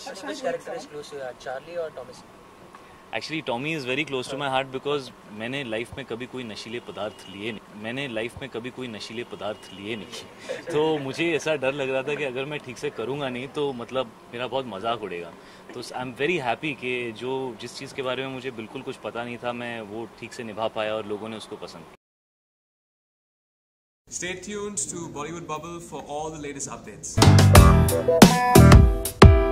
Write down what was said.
Which character is close to your heart, Charlie or Thomas? Actually Tommy is very close to my heart because मैंने life में कभी कोई नशीले पदार्थ लिए नहीं तो मुझे ऐसा डर लग रहा था कि अगर मैं ठीक से करूँगा नहीं तो मतलब मेरा बहुत मजाक उड़ेगा। तो आई एम वेरी हैप्पी कि जिस चीज़ के बारे में मुझे बिल्कुल कुछ पता नहीं था मैं वो ठीक से निभा पाया और लोगों ने उसको पसंद किया। Stay tuned to Bollywood Bubble for all the latest updates.